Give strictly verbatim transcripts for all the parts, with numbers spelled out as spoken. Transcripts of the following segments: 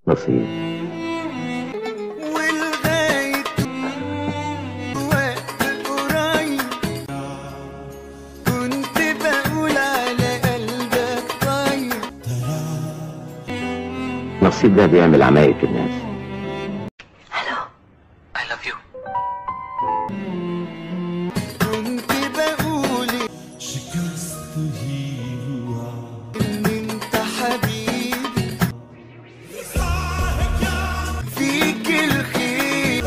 نصيب. ولغاية وقت قريب كنت بقول على قلبك طيب. نصيب ده بيعمل عمايل في الناس. Hello, I love you. كنت بقول إن أنت حبيبي فيك الخير،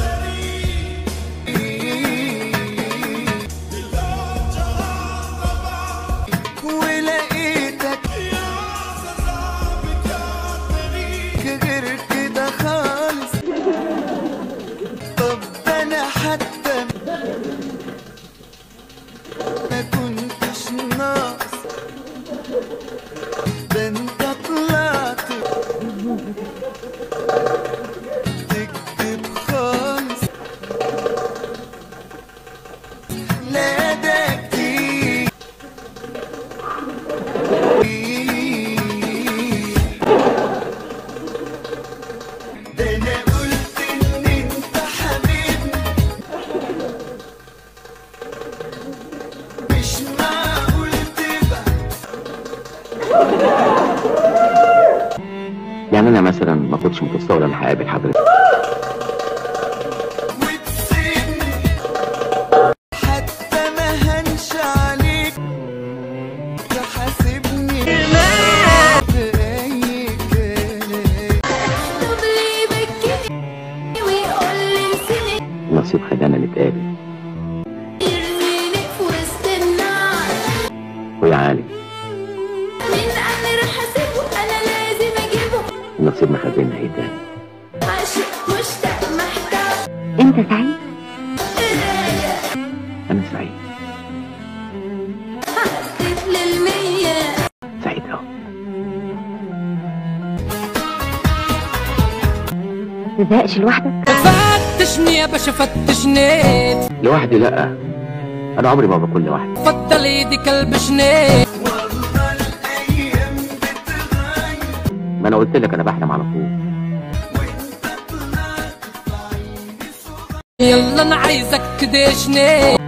ولقيتك غير كده خالص. طب أنا حتى ما كنتش ناقص، ده انت طلعت تكذب خالص. لا ده كتير، ده انا قلت ان انت حبيبني، مش معقول تبقى. يعني انا مثلا ما كنتش متصور انا هقابل حضرتك. وتسيبني حتى ما هنش عليك، تحاسبني بأي كلام. طب ليه بكي ويقول لي نسيني، نصيب خلانا نتقابل. يرميني في وسط النار. ويا علي مين انا راح اسيبه، انا لازم اجيبه. نصيب مخزنها ايه تاني؟ عاشق مشتاق محتاج. انت سعيد؟ قرايه انا سعيد. هكتب للمية. سعيد اهو. متزهقش لوحدك؟ فتشني يا باشا فتشني. لوحدي لا، انا عمري ما بكون لوحدي. فضل ايدي كلبشني. والله الأيام بتغير، ما انا قلت لك انا بحلم على طول. وانت طلعت في عيني صغير. يلا انا عايزك تدشني.